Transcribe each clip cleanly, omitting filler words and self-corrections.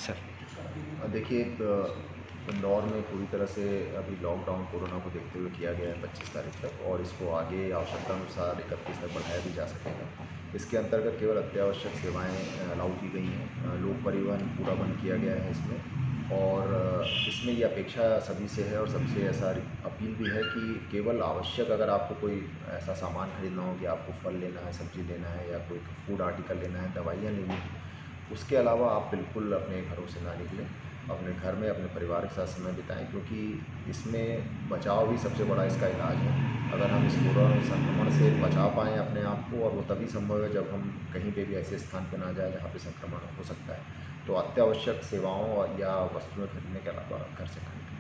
Sir. देखिए, इंदौर में पूरी तरह से अभी लॉकडाउन कोरोना को देखते हुए किया गया है 25 तारीख तक, और इसको आगे आवश्यकता अनुसार 31 तक बढ़ाया भी जा सकेगा। इसके अंतर्गत केवल अत्यावश्यक सेवाएं अलाउ की गई हैं। लोक परिवहन पूरा बंद किया गया है इसमें, और इसमें ये अपेक्षा सभी से है और सबसे ऐसा अपील भी है कि केवल आवश्यक, अगर आपको कोई ऐसा सामान खरीदना हो कि आपको फल लेना है, सब्जी लेना है, या कोई फूड आर्टिकल लेना है, दवाइयाँ लेनी है, उसके अलावा आप बिल्कुल अपने घरों से ना निकलें। अपने घर में अपने परिवार के साथ समय बिताएं, क्योंकि इसमें बचाव भी सबसे बड़ा इसका इलाज है। अगर हम इस कोरोना संक्रमण से बचा पाएँ अपने आप को, और वो तभी संभव है जब हम कहीं पे भी ऐसे स्थान पर ना जाए जहाँ पे संक्रमण हो सकता है। तो अत्यावश्यक सेवाओं या वस्तुएं खरीदने के अलावा घर से खरीदें।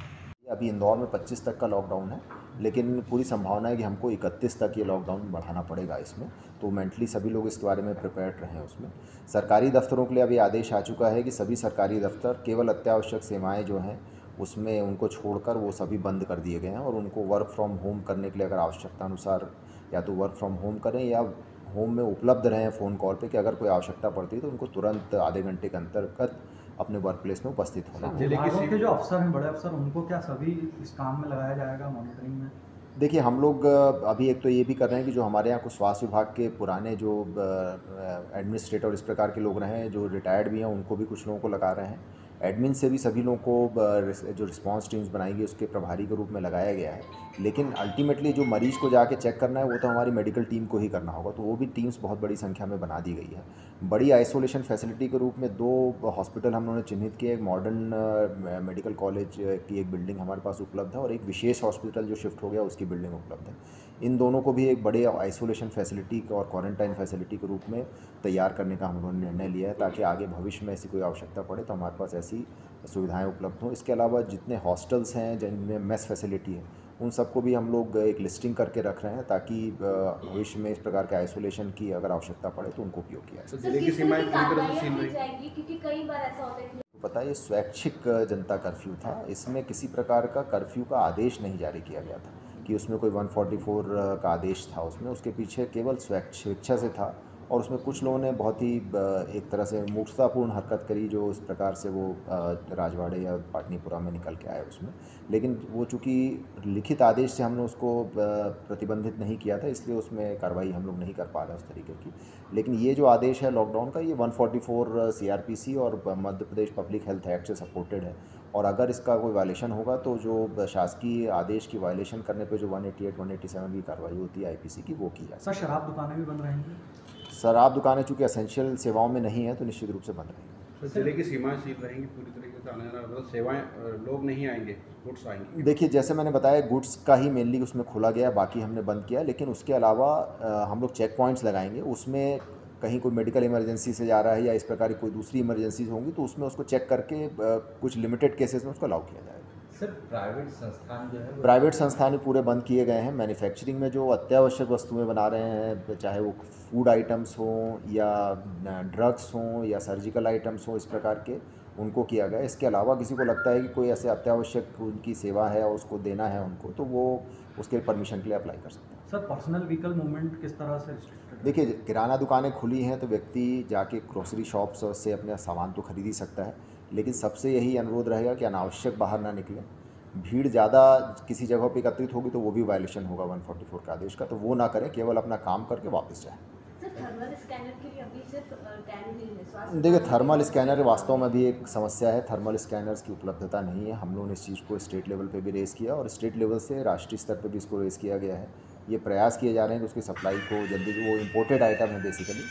अभी इंदौर में 25 तक का लॉकडाउन है, लेकिन पूरी संभावना है कि हमको 31 तक ये लॉकडाउन बढ़ाना पड़ेगा इसमें। तो मेंटली सभी लोग इसके बारे में प्रिपेयर्ड रहें उसमें। सरकारी दफ्तरों के लिए अभी आदेश आ चुका है कि सभी सरकारी दफ्तर केवल अत्यावश्यक सेवाएं जो हैं उसमें उनको छोड़कर वो सभी बंद कर दिए गए हैं, और उनको वर्क फ्रॉम होम करने के लिए अगर आवश्यकता अनुसार या तो वर्क फ्रॉम होम करें या होम में उपलब्ध रहें फ़ोन कॉल पे, कि अगर कोई आवश्यकता पड़ती है तो उनको तुरंत आधे घंटे के अंतर्गत अपने वर्क प्लेस में उपस्थित होना होगा। विभागों के जो अफसर हैं, बड़े अफसर, उनको क्या सभी इस काम में लगाया जाएगा, मॉनिटरिंग में? देखिए, हम लोग अभी एक तो ये भी कर रहे हैं कि जो हमारे यहाँ कुछ स्वास्थ्य विभाग के पुराने जो एडमिनिस्ट्रेटर और इस प्रकार के लोग रहे हैं, जो रिटायर्ड भी हैं, उनको भी कुछ लोगों को लगा रहे हैं। एडमिन से भी सभी लोगों को जो रिस्पांस टीम्स बनाएगी उसके प्रभारी के रूप में लगाया गया है। लेकिन अल्टीमेटली जो मरीज़ को जाके चेक करना है वो तो हमारी मेडिकल टीम को ही करना होगा, तो वो भी टीम्स बहुत बड़ी संख्या में बना दी गई है। बड़ी आइसोलेशन फैसिलिटी के रूप में 2 हॉस्पिटल हम लोगों ने चिन्हित किए। एक मॉडर्न मेडिकल कॉलेज की एक बिल्डिंग हमारे पास उपलब्ध है, और एक विशेष हॉस्पिटल जो शिफ्ट हो गया उसकी बिल्डिंग उपलब्ध है। इन दोनों को भी एक बड़े आइसोलेशन फैसिलिटी और क्वारंटाइन फैसिलिटी के रूप में तैयार करने का हम लोगों ने निर्णय लिया है, ताकि आगे भविष्य में ऐसी कोई आवश्यकता पड़े तो हमारे पास ऐसी सुविधाएं उपलब्ध हों। इसके अलावा जितने हॉस्टल्स हैं जिनमें मेस फैसिलिटी है, उन सबको भी हम लोग एक लिस्टिंग करके रख रहे हैं, ताकि भविष्य में इस प्रकार के आइसोलेशन की अगर आवश्यकता पड़े तो उनको उपयोग किया जाए। जिले की सीमाएं पूरी तरह से सील रहेंगी, क्योंकि कई बार ऐसा होता है कि पता है, ये स्वैच्छिक जनता कर्फ्यू था। इसमें किसी प्रकार का कर्फ्यू का आदेश नहीं जारी किया गया था कि उसमें कोई 144 का आदेश था। उसमें उसके पीछे केवल स्वेच्छा से था, और उसमें कुछ लोगों ने बहुत ही एक तरह से मूर्खतापूर्ण हरकत करी, जो इस प्रकार से वो राजवाड़े या पाटनीपुरा में निकल के आए उसमें। लेकिन वो चूँकि लिखित आदेश से हमने उसको प्रतिबंधित नहीं किया था, इसलिए उसमें कार्रवाई हम लोग नहीं कर पा रहे उस तरीके की। लेकिन ये जो आदेश है लॉकडाउन का, ये 144 सीआरपीसी और Madhya Pradesh public health act से सपोर्टेड है, और अगर इसका कोई वायलेशन होगा तो जो शासकीय आदेश की वायलेशन करने पे जो 188, 187 की कार्रवाई होती है आईपीसी की, वो की जाए। सर, शराब दुकानें भी बंद रहेंगी? शराब दुकानें चूँकि एसेंशियल सेवाओं में नहीं है तो निश्चित रूप से बंद रहेंगी। तो जिले की सीमाएं सील रहेंगी पूरी तरीके से, आने जाना मतलब सेवाएं, लोग नहीं आएंगे, गुड्स आएंगे? देखिए, जैसे मैंने बताया, गुड्स का ही मेनली उसमें खोला गया, बाकी हमने बंद किया। लेकिन उसके अलावा हम लोग चेक पॉइंट्स लगाएंगे। उसमें कहीं कोई मेडिकल इमरजेंसी से जा रहा है या इस प्रकार की कोई दूसरी इमरजेंसीज होंगी तो उसमें उसको चेक करके कुछ लिमिटेड केसेस में उसको अलाउ किया जाएगा। सर, प्राइवेट संस्थान जो है, प्राइवेट संस्थान भी पूरे बंद किए गए हैं। मैन्युफैक्चरिंग में जो अत्यावश्यक वस्तुएं बना रहे हैं, चाहे वो फूड आइटम्स हों या ड्रग्स हों या सर्जिकल आइटम्स हों, इस प्रकार के, उनको किया गया। इसके अलावा किसी को लगता है कि कोई ऐसे अत्यावश्यक उनकी सेवा है और उसको देना है उनको, तो वो उसके परमिशन के लिए अप्लाई कर सकते हैं। सर, पर्सनल व्हीकल मूवमेंट किस तरह से रिस्ट्रिक्टेड? देखिए, किराना दुकानें खुली हैं तो व्यक्ति जाके ग्रोसरी शॉप्स से अपने सामान तो खरीद ही सकता है, लेकिन सबसे यही अनुरोध रहेगा कि अनावश्यक बाहर ना निकलें। भीड़ ज़्यादा किसी जगह पे एकत्रित होगी तो वो भी वायलेशन होगा 144 का आदेश का, तो वो ना करें, केवल अपना काम करके वापस जाएं। सर, थर्मल स्कैनर के लिए अभी सिर्फ टैली नहीं है, स्वास्थ्य देखिए, थर्मल स्कैनर वास्तव में भी एक समस्या है। थर्मल स्कैनर्स की उपलब्धता नहीं है। हम लोगों ने इस चीज़ को स्टेट लेवल पे भी रेज़ किया, और स्टेट लेवल से राष्ट्रीय स्तर पे भी इसको रेज़ किया गया है। ये प्रयास किए जा रहे हैं कि उसकी सप्लाई को जल्दी, वो इम्पोर्टेड आइटम है बेसिकली,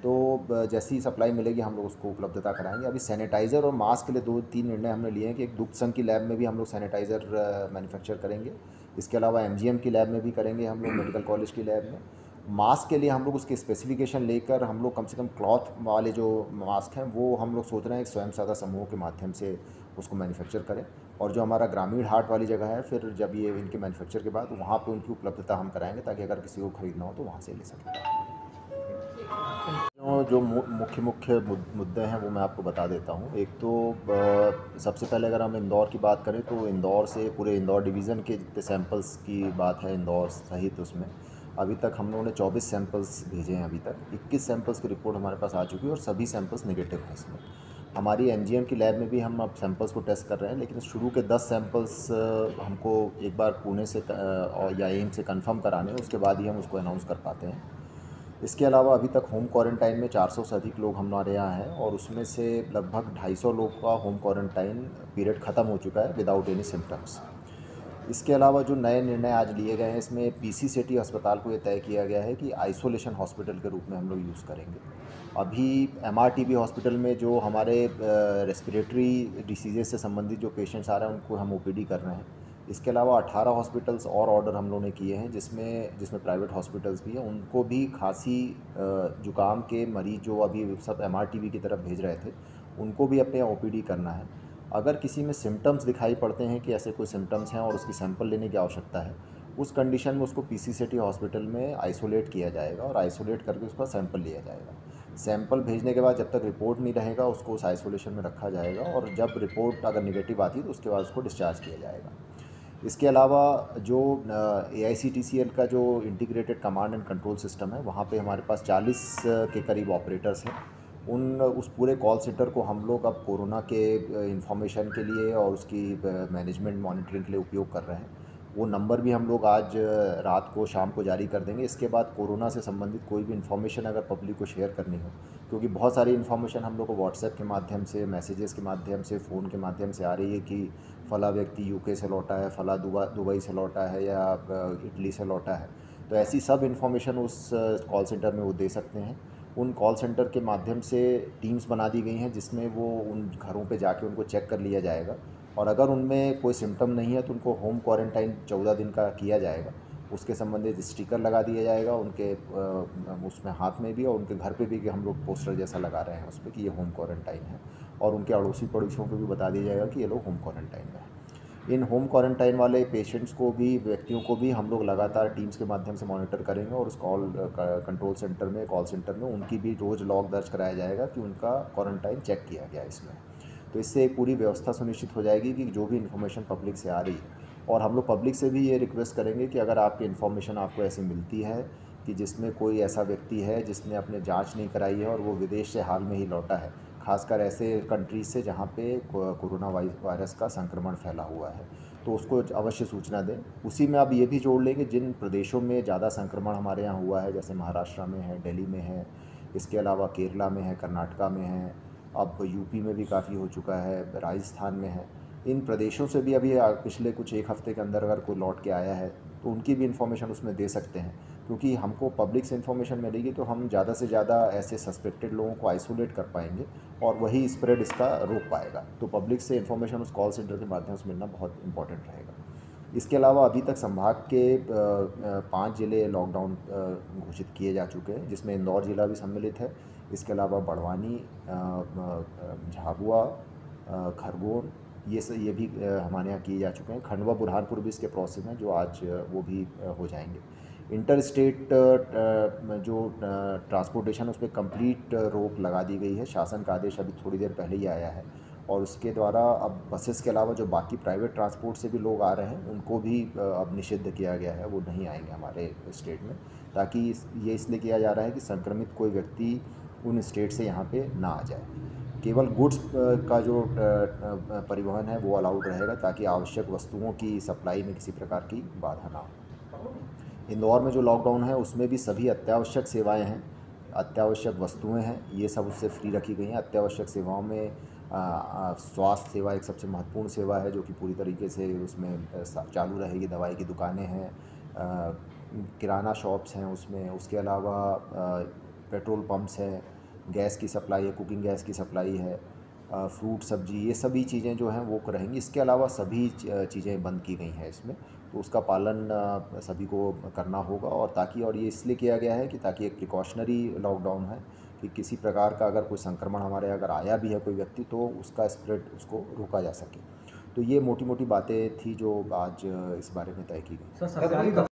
तो जैसी सप्लाई मिलेगी हम लोग उसको उपलब्धता कराएंगे। अभी सैनिटाइज़र और मास्क के लिए 2-3 निर्णय हमने लिए हैं कि एक दुग्ध संघ की लैब में भी हम लोग सैनिटाइज़र मैन्युफैक्चर करेंगे। इसके अलावा एमजीएम की लैब में भी करेंगे हम लोग, मेडिकल कॉलेज की लैब में। मास्क के लिए हम लोग उसके स्पेसिफिकेशन लेकर हम लोग कम से कम क्लॉथ वाले जो मास्क हैं वो हम लोग सोच रहे हैं कि स्वयं सहायता समूहों के माध्यम से उसको मैन्युफैक्चर करें, और जो हमारा ग्रामीण हाट वाली जगह है, फिर जब ये इनके मैन्युफैक्चर के बाद वहाँ पे उनकी उपलब्धता हम कराएंगे, ताकि अगर किसी को ख़रीदना हो तो वहाँ से ले सकें। जो मुख्य मुद्दे हैं वो मैं आपको बता देता हूँ। एक तो सबसे पहले अगर हम इंदौर की बात करें तो इंदौर से, पूरे इंदौर डिवीज़न के जितने सैंपल्स की बात है इंदौर सहित, उसमें अभी तक हम लोगों ने 24 सैंपल्स भेजे हैं। अभी तक 21 सैंपल्स की रिपोर्ट हमारे पास आ चुकी है और सभी सैंपल्स नेगेटिव हैं इसमें। हमारी एमजीएम की लैब में भी हम अब सैंपल्स को टेस्ट कर रहे हैं, लेकिन शुरू के 10 सैंपल्स हमको एक बार पुणे से और या एम्स से कंफर्म कराने हैं, उसके बाद ही हम उसको अनाउंस कर पाते हैं। इसके अलावा अभी तक होम क्वारंटाइन में 400 से अधिक लोग हमारे यहाँ हैं और उसमें से लगभग 250 लोग का होम क्वारंटाइन पीरियड ख़त्म हो चुका है विदाउट एनी सिम्टम्स। इसके अलावा जो नए निर्णय आज लिए गए हैं, इसमें पीसी सिटी अस्पताल को ये तय किया गया है कि आइसोलेशन हॉस्पिटल के रूप में हम लोग यूज़ करेंगे। अभी एमआरटीबी हॉस्पिटल में जो हमारे रेस्पिरेटरी डिसीज़ेज से संबंधित जो पेशेंट्स आ रहे हैं उनको हम ओपीडी कर रहे हैं। इसके अलावा 18 हॉस्पिटल्स और ऑर्डर हम लोगों ने किए हैं, जिसमें प्राइवेट हॉस्पिटल्स भी हैं, उनको भी खांसी जुकाम के मरीज़ जो अभी सब एमआरटीबी की तरफ भेज रहे थे उनको भी अपने ओपीडी करना है। अगर किसी में सिम्टम्स दिखाई पड़ते हैं कि ऐसे कोई सिम्टम्स हैं और उसकी सैंपल लेने की आवश्यकता है, उस कंडीशन में उसको पीसी सिटी हॉस्पिटल में आइसोलेट किया जाएगा और आइसोलेट करके उसका सैंपल लिया जाएगा। सैंपल भेजने के बाद जब तक रिपोर्ट नहीं रहेगा उसको उस आइसोलेशन में रखा जाएगा और जब रिपोर्ट अगर नेगेटिव आती है तो उसके बाद उसको डिस्चार्ज किया जाएगा। इसके अलावा जो AICTCL का जो integrated command and control system है, वहाँ पे हमारे पास 40 के करीब ऑपरेटर्स हैं। उस पूरे कॉल सेंटर को हम लोग अब कोरोना के इंफॉर्मेशन के लिए और उसकी मैनेजमेंट मॉनिटरिंग के लिए उपयोग कर रहे हैं। वो नंबर भी हम लोग आज रात को शाम को जारी कर देंगे। इसके बाद कोरोना से संबंधित कोई भी इन्फॉर्मेशन अगर पब्लिक को शेयर करनी हो, क्योंकि बहुत सारी इन्फॉर्मेशन हम लोग को व्हाट्सएप के माध्यम से, मैसेजेस के माध्यम से, फ़ोन के माध्यम से आ रही है कि फ़ला व्यक्ति यूके से लौटा है, फ़ला दुबई से लौटा है या इटली से लौटा है। तो ऐसी सब इन्फॉर्मेशन उस कॉल सेंटर में वो दे सकते हैं। उन कॉल सेंटर के माध्यम से टीम्स बना दी गई हैं जिसमें वो उन घरों पे जाके उनको चेक कर लिया जाएगा और अगर उनमें कोई सिम्टम नहीं है तो उनको होम क्वारंटाइन 14 दिन का किया जाएगा। उसके संबंधित स्टिकर लगा दिया जाएगा उनके उसमें हाथ में भी और उनके घर पे भी, कि हम लोग पोस्टर जैसा लगा रहे हैं उस पर कि ये होम क्वारंटाइन है, और उनके अड़ोसी पड़ोसियों को भी बता दिया जाएगा कि ये लोग होम क्वारंटाइन में हैं। इन होम क्वारंटाइन वाले पेशेंट्स को भी, व्यक्तियों को भी हम लोग लगातार टीम्स के माध्यम से मॉनिटर करेंगे और उस कंट्रोल सेंटर में, कॉल सेंटर में उनकी भी रोज़ लॉग दर्ज कराया जाएगा कि उनका क्वारंटाइन चेक किया गया इसमें। तो इससे एक पूरी व्यवस्था सुनिश्चित हो जाएगी कि जो भी इन्फॉर्मेशन पब्लिक से आ रही है, और हम लोग पब्लिक से भी ये रिक्वेस्ट करेंगे कि अगर आपकी इन्फॉर्मेशन आपको ऐसी मिलती है कि जिसमें कोई ऐसा व्यक्ति है जिसने अपने जांच नहीं कराई है और वो विदेश से हाल में ही लौटा है, खासकर ऐसे कंट्रीज से जहाँ पे कोरोना वायरस का संक्रमण फैला हुआ है, तो उसको अवश्य सूचना दें। उसी में अब ये भी जोड़ लेंगे जिन प्रदेशों में ज़्यादा संक्रमण हमारे यहाँ हुआ है, जैसे महाराष्ट्र में है, दिल्ली में है, इसके अलावा केरला में है, कर्नाटका में है, अब यूपी में भी काफ़ी हो चुका है, राजस्थान में है। इन प्रदेशों से भी अभी पिछले कुछ एक हफ़्ते के अंदर अगर कोई लौट के आया है तो उनकी भी इन्फॉर्मेशन उसमें दे सकते हैं, क्योंकि हमको पब्लिक से इन्फॉर्मेशन मिलेगी तो हम ज़्यादा से ज़्यादा ऐसे सस्पेक्टेड लोगों को आइसोलेट कर पाएंगे और वही स्प्रेड इसका रोक पाएगा। तो पब्लिक से इन्फॉर्मेशन उस कॉल सेंटर के माध्यम से मिलना बहुत इंपॉर्टेंट रहेगा। इसके अलावा अभी तक संभाग के 5 ज़िले लॉकडाउन घोषित किए जा चुके हैं, जिसमें इंदौर ज़िला भी सम्मिलित है। इसके अलावा बड़वानी, झाबुआ, खरगोन, ये भी हमारे यहाँ किए जा चुके हैं। खंडवा, बुरहानपुर भी इसके प्रोसेस में, जो आज वो भी हो जाएंगे। इंटर स्टेट जो ट्रांसपोर्टेशन, उस पर कंप्लीट रोक लगा दी गई है। शासन का आदेश अभी थोड़ी देर पहले ही आया है और उसके द्वारा अब बसेस के अलावा जो बाकी प्राइवेट ट्रांसपोर्ट से भी लोग आ रहे हैं उनको भी अब निषिद्ध किया गया है, वो नहीं आएंगे हमारे स्टेट में, ताकि ये इसलिए किया जा रहा है कि संक्रमित कोई व्यक्ति उन स्टेट से यहाँ पे ना आ जाए। केवल गुड्स का जो परिवहन है वो अलाउड रहेगा, ताकि आवश्यक वस्तुओं की सप्लाई में किसी प्रकार की बाधा ना हो। इंदौर में जो लॉकडाउन है उसमें भी सभी अत्यावश्यक सेवाएं हैं, अत्यावश्यक वस्तुएं हैं, ये सब उससे फ्री रखी गई हैं। अत्यावश्यक सेवाओं में स्वास्थ्य सेवा एक सबसे महत्वपूर्ण सेवा है जो कि पूरी तरीके से उसमें चालू रहेगी। दवाई की दुकानें हैं, किराना शॉप्स हैं उसमें, उसके अलावा पेट्रोल पंप्स हैं, गैस की सप्लाई है, कुकिंग गैस की सप्लाई है, फ्रूट सब्जी, ये सभी चीज़ें जो हैं वो रहेंगी। इसके अलावा सभी चीज़ें बंद की गई हैं इसमें, तो उसका पालन सभी को करना होगा। और ये इसलिए किया गया है कि ताकि एक प्रिकॉशनरी लॉकडाउन है कि किसी प्रकार का अगर कोई संक्रमण हमारे अगर आया भी है कोई व्यक्ति, तो उसका स्प्रेड उसको रोका जा सके। तो ये मोटी मोटी बातें थी जो आज इस बारे में तय की गई। सर, सरकारी